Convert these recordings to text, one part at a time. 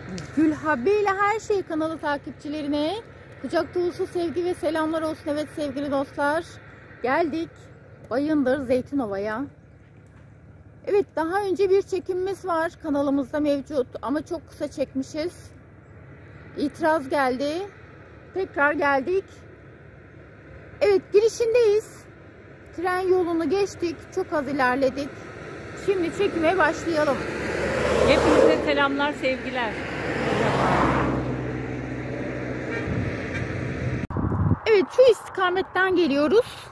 Gülhabe ile Her Şey kanalı takipçilerine kucak dolusu sevgi ve selamlar olsun. Evet sevgili dostlar, geldik Bayındır Zeytinova'ya. Evet, daha önce bir çekimimiz var kanalımızda mevcut ama çok kısa çekmişiz. İtiraz geldi. Tekrar geldik. Evet, girişindeyiz. Tren yolunu geçtik. Çok az ilerledik. Şimdi çekime başlayalım. Hepinize selamlar, sevgiler. Evet, şu istikametten geliyoruz.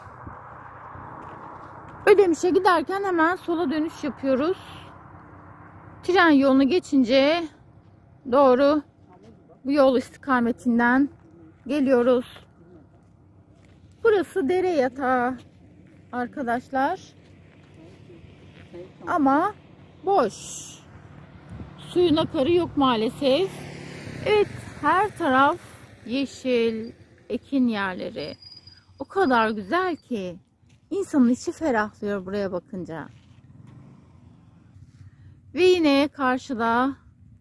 Ödemiş'e giderken hemen sola dönüş yapıyoruz. Tren yolunu geçince doğru bu yol istikametinden geliyoruz. Burası dere yatağı arkadaşlar. Ama boş. Suyun akarı yok maalesef. Evet, her taraf yeşil, ekin yerleri. O kadar güzel ki insanın içi ferahlıyor buraya bakınca. Ve yine karşıda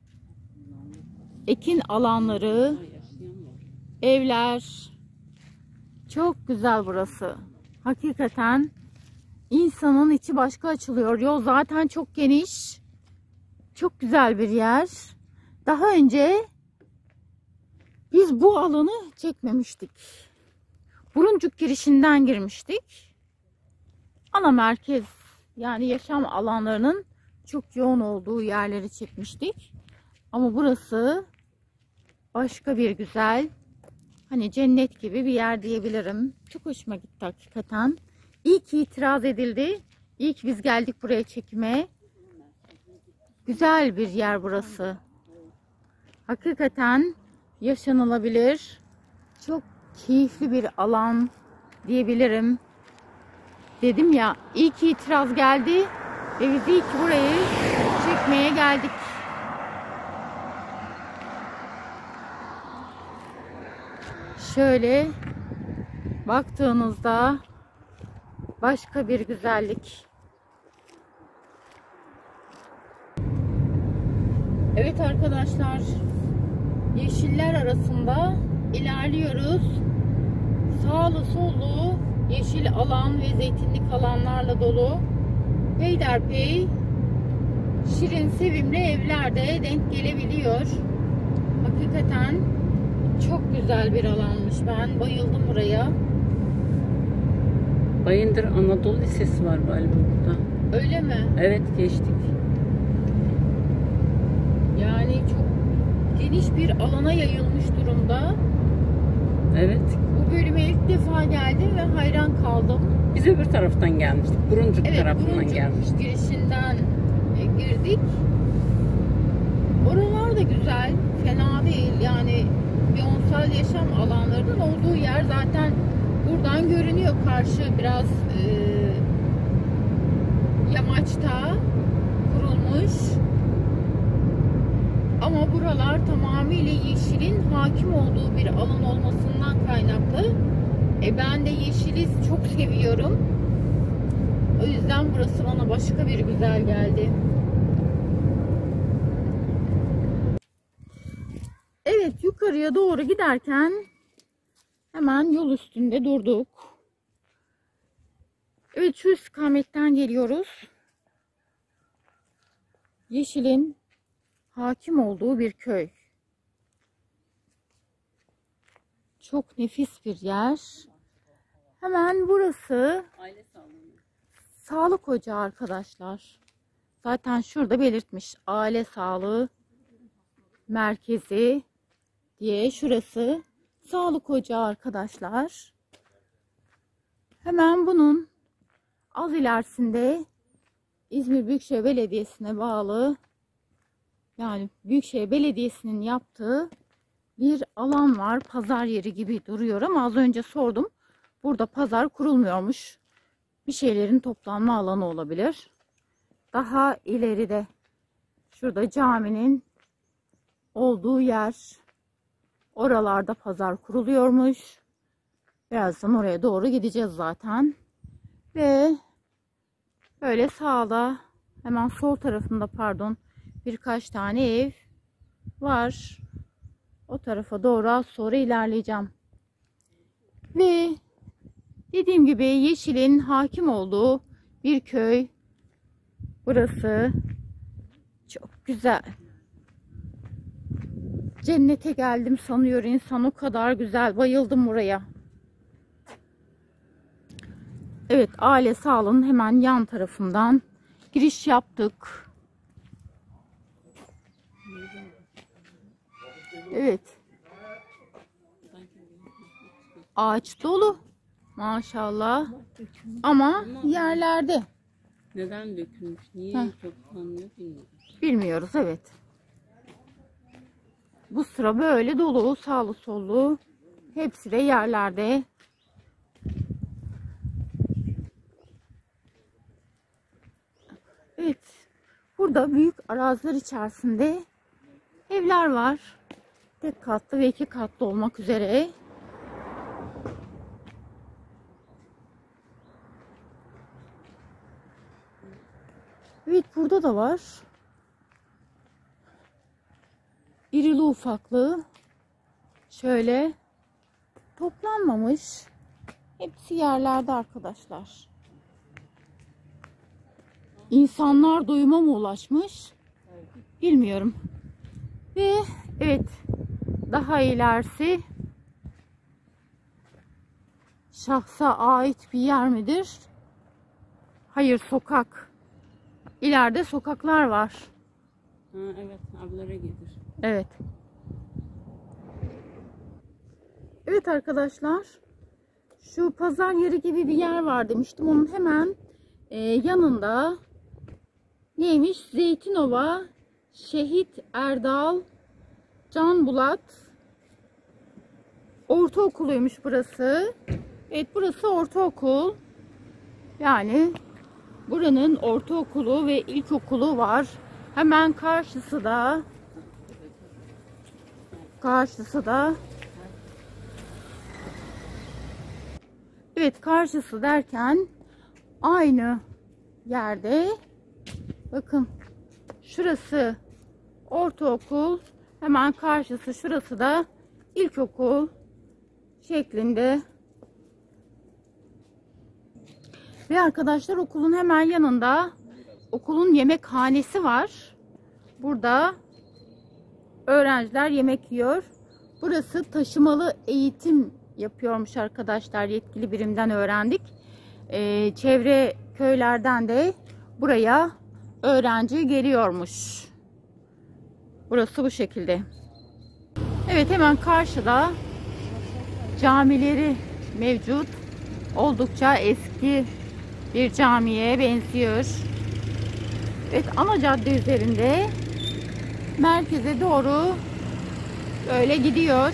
ekin alanları, evler. Çok güzel burası. Hakikaten insanın içi başka açılıyor. Yol zaten çok geniş. Çok güzel bir yer. Daha önce biz bu alanı çekmemiştik. Buruncuk girişinden girmiştik. Ana merkez, yani yaşam alanlarının çok yoğun olduğu yerleri çekmiştik. Ama burası başka bir güzel, hani cennet gibi bir yer diyebilirim. Çok hoşuma gitti hakikaten. İyi ki itiraz edildi. İyi ki biz geldik buraya çekime. Güzel bir yer burası. Hakikaten yaşanılabilir. Çok keyifli bir alan diyebilirim. Dedim ya, iyi ki itiraz geldi ve biz iyi ki burayı çekmeye geldik. Şöyle baktığınızda başka bir güzellik. Evet arkadaşlar, yeşiller arasında ilerliyoruz. Sağlı sollu yeşil alan ve zeytinlik alanlarla dolu. Peyderpey şirin sevimli evler de denk gelebiliyor. Hakikaten çok güzel bir alanmış. Ben bayıldım buraya. Bayındır Anadolu Lisesi var galiba burada. Öyle mi? Evet, geçtik. Yani çok geniş bir alana yayılmış durumda. Evet. Bu bölüme ilk defa geldim ve hayran kaldım. Biz öbür taraftan gelmiştik. Buruncuk tarafından Buruncuk gelmiştik. girişinden girdik. Oralar da güzel. Fena değil. Yani biyonsal yaşam alanlarının olduğu yer zaten buradan görünüyor. Karşı biraz yamaçta kurulmuş. Ama buralar tamamıyla yeşilin hakim olduğu bir alan olmasından kaynaklı. Ben de yeşili çok seviyorum. O yüzden burası bana başka bir güzel geldi. Evet, yukarıya doğru giderken hemen yol üstünde durduk. Evet, şu istikametten geliyoruz. Yeşilin hakim olduğu bir köy. Çok nefis bir yer. Hemen burası Aile sağlığı. sağlık ocağı arkadaşlar. Zaten şurada belirtmiş, aile sağlığı merkezi diye. Şurası sağlık ocağı arkadaşlar. Hemen bunun az ilerisinde İzmir Büyükşehir Belediyesi'ne bağlı, yani Büyükşehir Belediyesi'nin yaptığı bir alan var. Pazar yeri gibi duruyor ama az önce sordum. Burada pazar kurulmuyormuş. Bir şeylerin toplanma alanı olabilir. Daha ileride şurada caminin olduğu yer. Oralarda pazar kuruluyormuş. Birazdan oraya doğru gideceğiz zaten. Ve böyle sağda, hemen sol tarafında birkaç tane ev. var. O tarafa doğru az sonra ilerleyeceğim. Ve dediğim gibi yeşilin hakim olduğu bir köy. Burası çok güzel. Cennete geldim sanıyor insan, o kadar güzel. Bayıldım buraya. Evet, aile sağlığının hemen yan tarafından giriş yaptık. Evet. Ağaç dolu. Maşallah. Ama yerlerde. Neden dökülmüş? Niye toplanmıyor bilmiyorum. Bilmiyoruz, evet. Bu sıra böyle dolu, sağlı sollu. Hepsi de yerlerde. Evet. Burada büyük araziler içerisinde evler var. Tek katlı ve iki katlı olmak üzere. Evet, burada da var. İrili ufaklı. Şöyle toplanmamış. Hepsi yerlerde arkadaşlar. İnsanlar doyuma mı ulaşmış? Bilmiyorum. Ve evet, daha ilerisi şahsa ait bir yer midir? Hayır, sokak. İleride sokaklar var. Ha, evet, avlara gelir. Evet. Evet arkadaşlar. Şu pazar yeri gibi bir yer var demiştim. Onun hemen yanında neymiş? Zeytinova Şehit Erdal Can Bulat Ortaokuluymuş burası. Evet, burası ortaokul. Yani buranın ortaokulu ve ilkokulu var. Hemen karşısı da evet, karşısı derken aynı yerde. Bakın, şurası ortaokul, hemen karşısı, şurası da ilkokul şeklinde. Ve arkadaşlar, okulun hemen yanında okulun yemekhanesi var. Burada öğrenciler yemek yiyor. Burası taşımalı eğitim yapıyormuş arkadaşlar. Yetkili birimden öğrendik. Çevre köylerden de buraya öğrenci geliyormuş. Burası bu şekilde. Evet, hemen karşıda camileri mevcut. Oldukça eski bir camiye benziyor. Evet, ana cadde üzerinde merkeze doğru böyle gidiyor.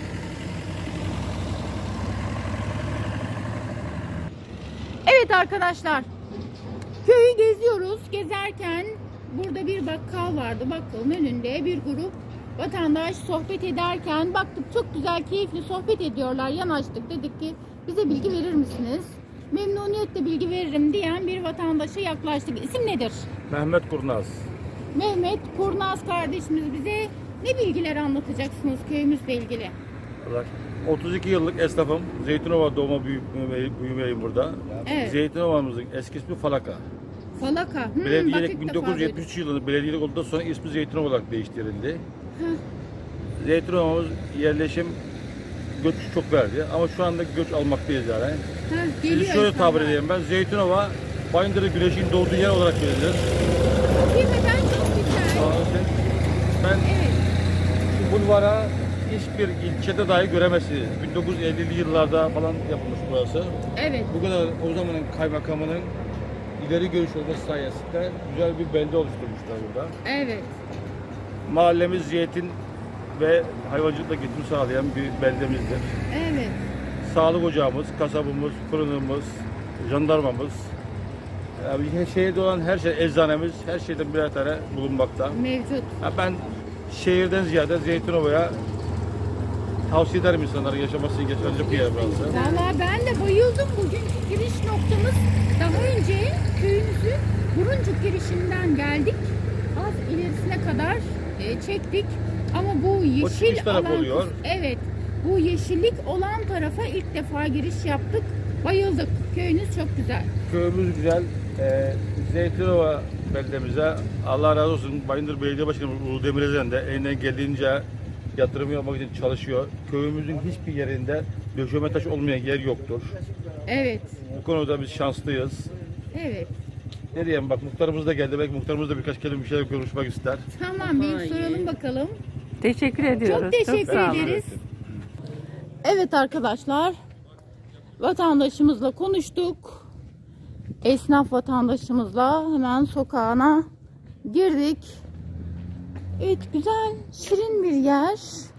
Evet arkadaşlar, köyü geziyoruz. Gezerken burada bir bakkal vardı. Bakkalın önünde bir grup vatandaş sohbet ederken baktık, çok güzel, keyifli sohbet ediyorlar. Yanaştık, dedik ki bize bilgi verir misiniz? Memnuniyetle bilgi veririm diyen bir vatandaşa yaklaştık. İsim nedir? Mehmet Kurnaz. Mehmet Kurnaz kardeşimiz, bize ne bilgiler anlatacaksınız köyümüzle ilgili? 32 yıllık esnafım. Zeytinova doğma büyümeyim burada. Evet. Zeytinova'mızın eski ismi Falaka. Falaka. Belediyelik 1973 yılında belediyelik olduktan sonra ismi Zeytinova olarak değiştirildi. Zeytinova'mız yerleşim göç çok verdi ama şu anda göç almaktayız yani. Sizi şöyle tabir edeyim ben. Zeytinova, Bayındır'ın güneşin doğduğu yer olarak bilinir. Hakikaten çok güzel. Ben Evet. şu bulvara hiçbir ilçede dahi göremezsiniz. 1950'li yıllarda falan yapılmış burası. Evet. Bu kadar o zamanın kaymakamının ileri görüş olması sayesinde güzel bir belde oluşturmuşlar burada. Evet. Mahallemiz zeytin ve hayvancılıkla geçim sağlayan bir beldemizdir. Evet. Sağlık ocağımız, kasabımız, fırınımız, jandarmamız, yani şehirde olan her şey, eczanemiz, her şeyden birer tane bulunmakta. Mevcut. Ben şehirden ziyade Zeytinova'ya tavsiye ederim insanlara yaşaması için geçerli bir yer burası. Valla ben de bayıldım. Bugünkü giriş noktamız, daha önce köyümüzün Buruncuk girişinden geldik. Az ilerisine kadar çektik. Ama bu O çıkış yeşil taraf alan, oluyor. evet, bu yeşillik olan tarafa ilk defa giriş yaptık. Bayıldık. Köyünüz çok güzel. Köyümüz güzel. Zeytinova beldemize Allah razı olsun. Bayındır Belediye Başkanı Ulu Demirözen de elinden geldiğince yatırım yapmak için çalışıyor. Köyümüzün hiçbir yerinde döşeme taş olmayan yer yoktur. Evet. Bu konuda biz şanslıyız. Evet. Ne diyeyim, bak muhtarımız da geldi. Belki muhtarımız da birkaç kelime bir şeyler konuşmak ister. Tamam, bir soralım bakalım. Teşekkür ediyoruz. Çok teşekkür sağ olun. ederiz. Evet arkadaşlar, vatandaşımızla konuştuk. Esnaf vatandaşımızla hemen sokağına girdik. Evet, güzel, şirin bir yer.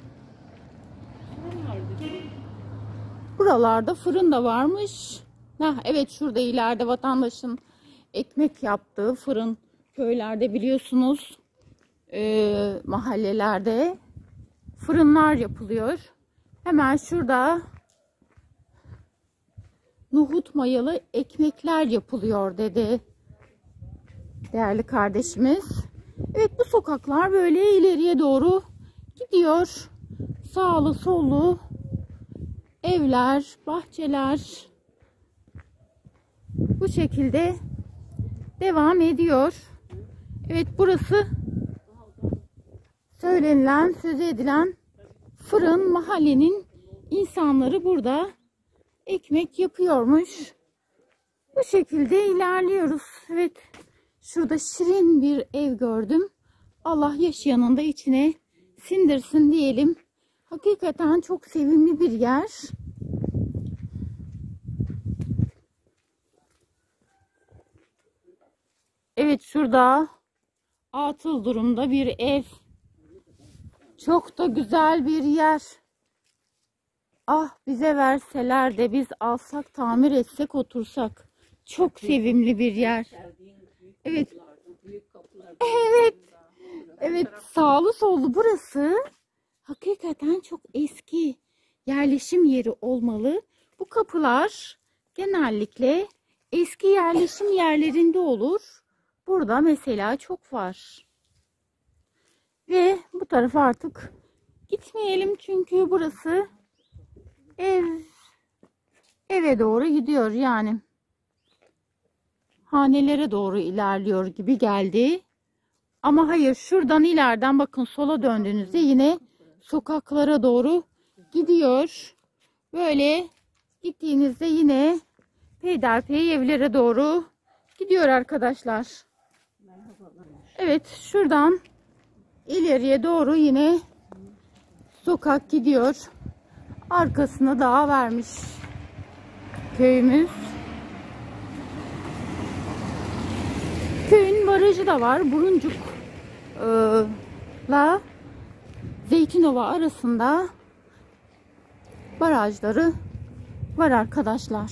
Buralarda fırın da varmış. Evet, şurada ileride vatandaşın ekmek yaptığı fırın. Köylerde biliyorsunuz mahallelerde fırınlar yapılıyor. Hemen şurada nohut mayalı ekmekler yapılıyor dedi değerli kardeşimiz. Evet, bu sokaklar böyle ileriye doğru gidiyor. Sağlı sollu evler, bahçeler bu şekilde devam ediyor. Evet, burası söylenilen, söz edilen fırın. Mahallenin insanları burada ekmek yapıyormuş. Bu şekilde ilerliyoruz. Evet, şurada şirin bir ev gördüm. Allah yaşayanın da içine sindirsin diyelim. Hakikaten çok sevimli bir yer. Evet, şurada atıl durumda bir ev. Çok da güzel bir yer. Ah, bize verseler de biz alsak, tamir etsek, otursak. Çok sevimli bir yer. Evet. Evet. Evet, sağlı sollu burası. Hakikaten çok eski yerleşim yeri olmalı. Bu kapılar genellikle eski yerleşim yerlerinde olur. Burada mesela çok var. Ve bu tarafa artık gitmeyelim çünkü burası eve doğru gidiyor, yani hanelere doğru ilerliyor gibi geldi. Ama hayır, şuradan ileriden bakın, sola döndüğünüzde yine sokaklara doğru gidiyor. Böyle gittiğinizde yine peyderpey evlere doğru gidiyor arkadaşlar. Evet, şuradan ileriye doğru yine sokak gidiyor. Arkasına dağa vermiş köyümüz. Köyün barajı da var. Buruncuk'la Zeytinova arasında barajları var arkadaşlar.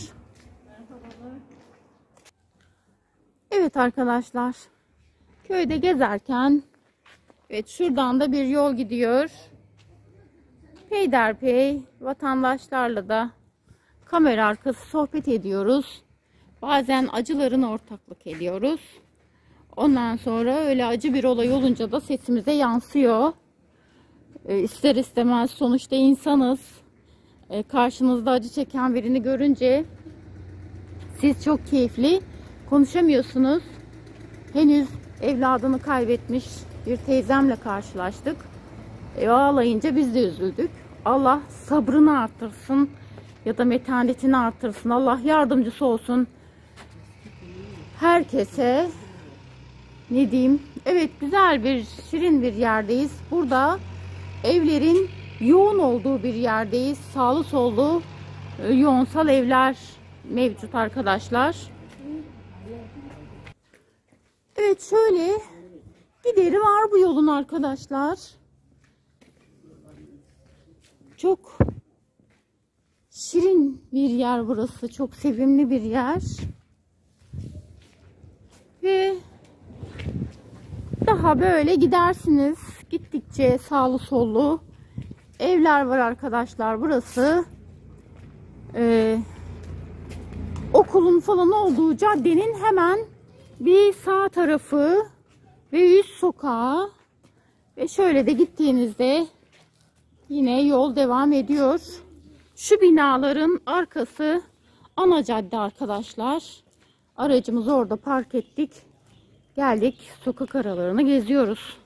Evet arkadaşlar, köyde gezerken evet, şuradan da bir yol gidiyor. Peyderpey vatandaşlarla da kamera arkası sohbet ediyoruz. Bazen acılarına ortaklık ediyoruz. Ondan sonra öyle acı bir olay olunca da sesimize yansıyor. İster istemez, sonuçta insanız. Karşınızda acı çeken birini görünce siz çok keyifli konuşamıyorsunuz. Henüz evladını kaybetmiş bir teyzemle karşılaştık. Ağlayınca biz de üzüldük. Allah sabrını artırsın ya da metanetini artırsın. Allah yardımcısı olsun herkese. Ne diyeyim? Evet, güzel bir, şirin bir yerdeyiz. Burada evlerin yoğun olduğu bir yerdeyiz. Sağlı sollu yoğunsal evler mevcut arkadaşlar. Evet, şöyle gideri var bu yolun arkadaşlar. Çok şirin bir yer burası. Çok sevimli bir yer. Ve daha böyle gidersiniz. Gittikçe sağlı sollu evler var arkadaşlar. Burası okulun falan olduğu caddenin hemen bir sağ tarafı ve üst sokağı. Ve şöyle de gittiğinizde yine yol devam ediyor. Şu binaların arkası ana cadde arkadaşlar. Aracımızı orada park ettik. Geldik, sokak aralarını geziyoruz.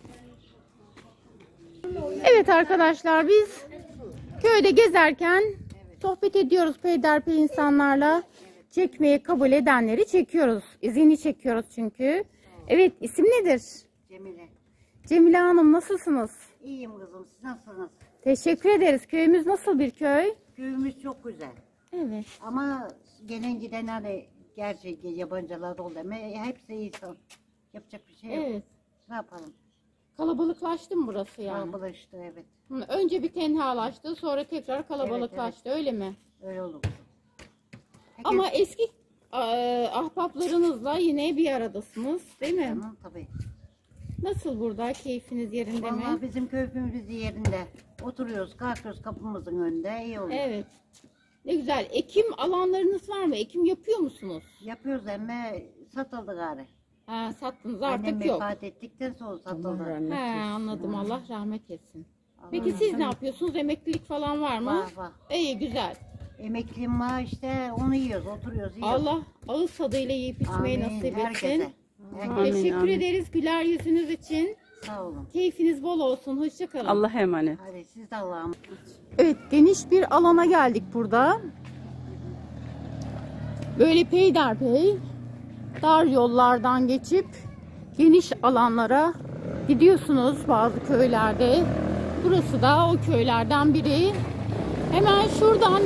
Evet arkadaşlar, biz köyde gezerken sohbet ediyoruz peyderpey insanlarla. Çekmeyi kabul edenleri çekiyoruz. İzini çekiyoruz çünkü. Evet, isim nedir? Cemile. Cemile Hanım, nasılsınız? İyiyim kızım. Siz nasılsınız? Teşekkür ederiz. Köyümüz nasıl bir köy? Köyümüz çok güzel. Evet. Ama gelen giden hani gerçek yabancılar oldu ama hepsi insan. Yapacak bir şey yok. Evet. Ne yapalım? Kalabalıklaştı mı burası yani? Kalabalıklaştı evet. Önce bir tenhalaştı, sonra tekrar kalabalıklaştı, öyle mi? Öyle oldu kızım. Peki, Ama eski ahbaplarınızla yine bir aradasınız, değil mi? tamam tabii. Nasıl burada? Keyfiniz yerinde mi? Vallahi bizim köyümüz yerinde. Oturuyoruz, kalkıyoruz kapımızın önünde. İyi oluyor. Evet. Ne güzel. Ekim alanlarınız var mı? Ekim yapıyor musunuz? Yapıyoruz ama satıldı gari. Ha, sattınız Annem artık yok. vefat ettikten sonra satıldı. He, anladım. Allah rahmet etsin. Allah Peki siz rahmet ne yapıyorsunuz? Emeklilik falan var mı? Var. İyi, güzel. Emekliyim var işte onu yiyoruz, oturuyoruz, yiyoruz. Allah ağız tadıyla yiyip içmeyi Amin, nasip etsin. herkese. Teşekkür Amin. ederiz güler yüzünüz için. Sağ olun. Keyfiniz bol olsun. Hoşça kalın. Allah'a emanet. Hadi siz de Allah'a emanet. Evet, geniş bir alana geldik burada. Böyle peyderpey dar yollardan geçip geniş alanlara gidiyorsunuz bazı köylerde. Burası da o köylerden biri. Hemen şuradan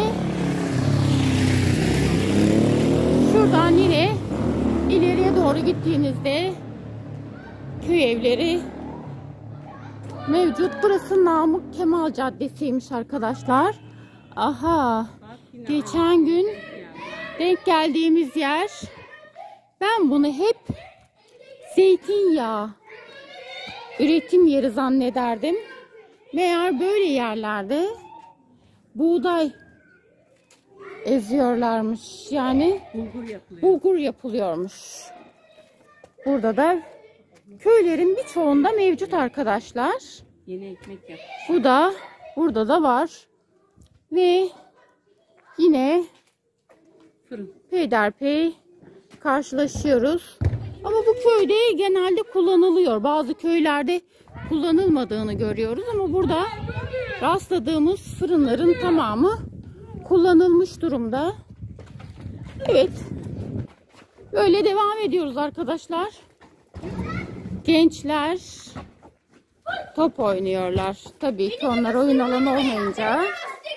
yine ileriye doğru gittiğinizde köy evleri mevcut. Burası Namık Kemal Caddesi'ymiş arkadaşlar. Aha, geçen gün denk geldiğimiz yer. Ben bunu hep zeytinyağı üretim yeri zannederdim. Meğer böyle yerlerde buğday eziyorlarmış. Yani bulgur yapılıyormuş. Burada da köylerin birçoğunda mevcut arkadaşlar. Yeni ekmek yap. Bu da burada da var. Ve yine Fırın. peyderpey karşılaşıyoruz. Ama bu köyde genelde kullanılıyor. Bazı köylerde kullanılmadığını görüyoruz ama burada rastladığımız fırınların tamamı kullanılmış durumda. Evet. Böyle devam ediyoruz arkadaşlar. Gençler top oynuyorlar. Tabii ki onlar oyun alanı olmayınca.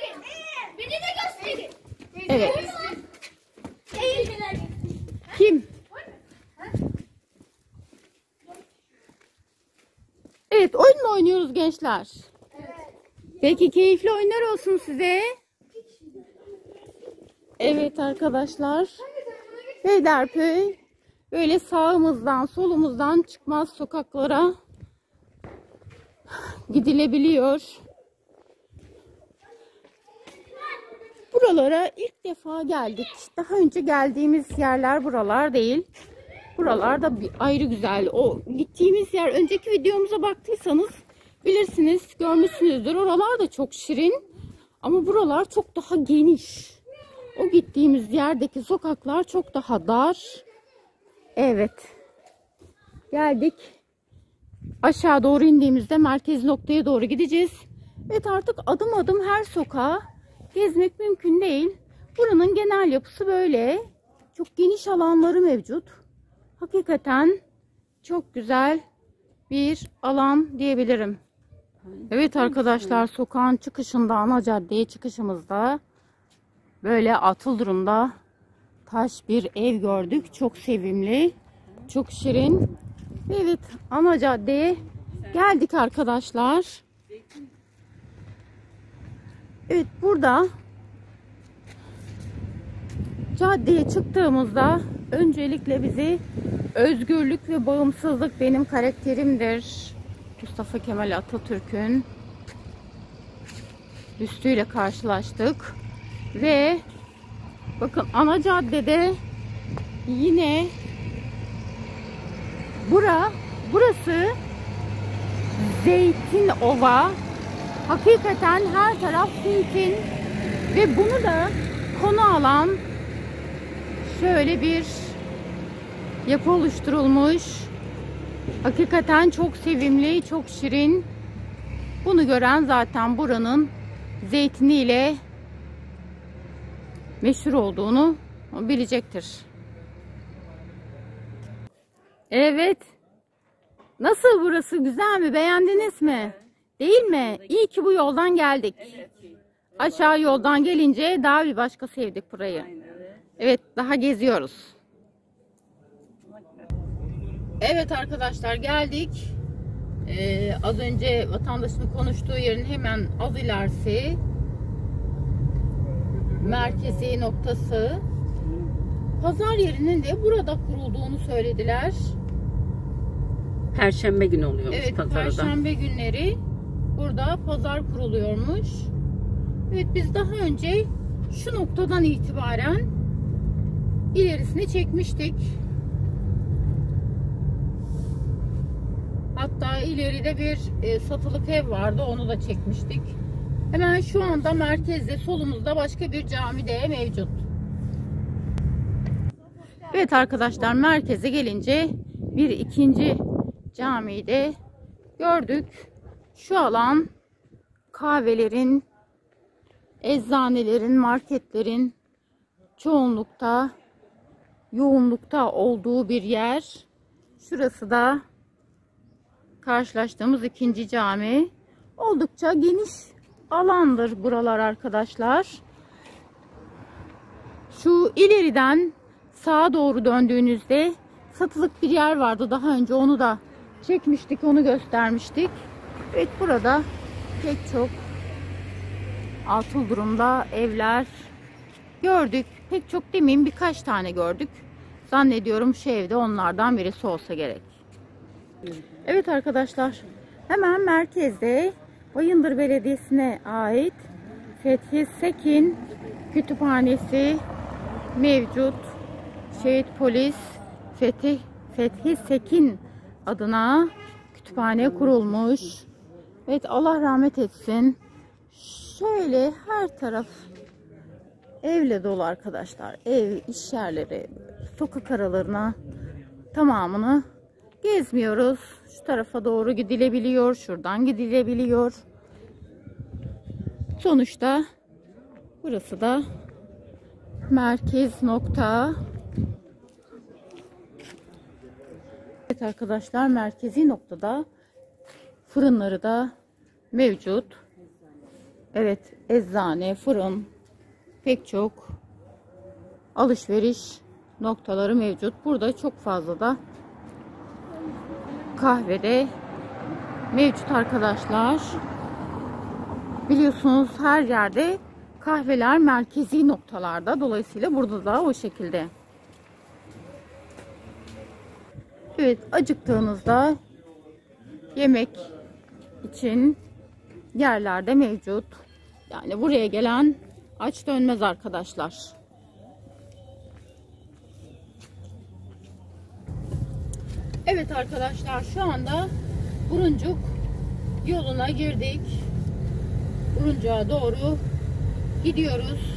Evet. Kim? Evet, oyun mu oynuyoruz gençler? Peki keyifli oyunlar olsun size. Evet arkadaşlar. Peyderpey böyle sağımızdan solumuzdan çıkmaz sokaklara gidilebiliyor. Buralara ilk defa geldik. Daha önce geldiğimiz yerler buralar değil. Buralar da bir ayrı güzel. O gittiğimiz yer, önceki videomuza baktıysanız bilirsiniz, görmüşsünüzdür. Oralar da çok şirin. Ama buralar çok daha geniş. O gittiğimiz yerdeki sokaklar çok daha dar. Evet. Geldik. Aşağı doğru indiğimizde merkez noktaya doğru gideceğiz. Evet, artık adım adım her sokağa gezmek mümkün değil. Buranın genel yapısı böyle. Çok geniş alanları mevcut. Hakikaten çok güzel bir alan diyebilirim. Evet arkadaşlar, sokağın çıkışında, ana caddeye çıkışımızda böyle atıl durumda taş bir ev gördük. Çok sevimli, çok şirin. Evet, ana caddeye geldik arkadaşlar. Evet, burada caddeye çıktığımızda öncelikle bizi özgürlük ve bağımsızlık benim karakterimdir, Mustafa Kemal Atatürk'ün büstüyle karşılaştık. Ve bakın, ana caddede yine burası Zeytinova. Hakikaten her taraf zeytin ve bunu da konu alan şöyle bir yapı oluşturulmuş. Hakikaten çok sevimli, çok şirin. Bunu gören zaten buranın zeytiniyle meşhur olduğunu bilecektir. Evet. Nasıl burası? Güzel mi? Beğendiniz mi? Değil mi? İyi ki bu yoldan geldik. Aşağı yoldan gelince daha bir başka sevdik burayı. Evet, daha geziyoruz. Evet arkadaşlar, geldik. Az önce vatandaşın konuştuğu yerin hemen az ilerisi. Merkezi noktası. Pazar yerinin de burada kurulduğunu söylediler. Perşembe günü oluyormuş Evet, pazarda. Perşembe günleri burada pazar kuruluyormuş. Evet, biz daha önce şu noktadan itibaren ilerisini çekmiştik. Hatta ileride bir satılık ev vardı, onu da çekmiştik. Hemen şu anda merkezde solumuzda başka bir cami de mevcut. Evet arkadaşlar, merkeze gelince bir ikinci camiyi de gördük. Şu alan kahvelerin, eczanelerin, marketlerin çoğunlukta, yoğunlukta olduğu bir yer. Şurası da karşılaştığımız ikinci cami. Oldukça geniş alandır buralar arkadaşlar. Şu ileriden sağa doğru döndüğünüzde satılık bir yer vardı. Daha önce onu da çekmiştik, onu göstermiştik. Evet, burada pek çok atıl durumda evler gördük. Pek çok demeyeyim, birkaç tane gördük. Zannediyorum şu evde onlardan birisi olsa gerek. Evet arkadaşlar, hemen merkezde Bayındır Belediyesi'ne ait Fethi Sekin Kütüphanesi mevcut. Şehit Polis Fethi Sekin adına kütüphane kurulmuş. Evet, Allah rahmet etsin. Şöyle her taraf evle dolu arkadaşlar. Ev, iş yerleri, sokak aralarına tamamını gezmiyoruz. Şu tarafa doğru gidilebiliyor. Şuradan gidilebiliyor. Sonuçta burası da merkez nokta. Evet arkadaşlar, merkezi noktada fırınları da mevcut. Evet, eczane, fırın, pek çok alışveriş noktaları mevcut. Burada çok fazla da kahvede mevcut arkadaşlar. Biliyorsunuz her yerde kahveler merkezi noktalarda. Dolayısıyla burada da o şekilde. Evet, acıktığınızda yemek için yerlerde mevcut. Yani buraya gelen aç dönmez arkadaşlar. Evet arkadaşlar, şu anda Buruncuk yoluna girdik. Buruncuk'a doğru gidiyoruz.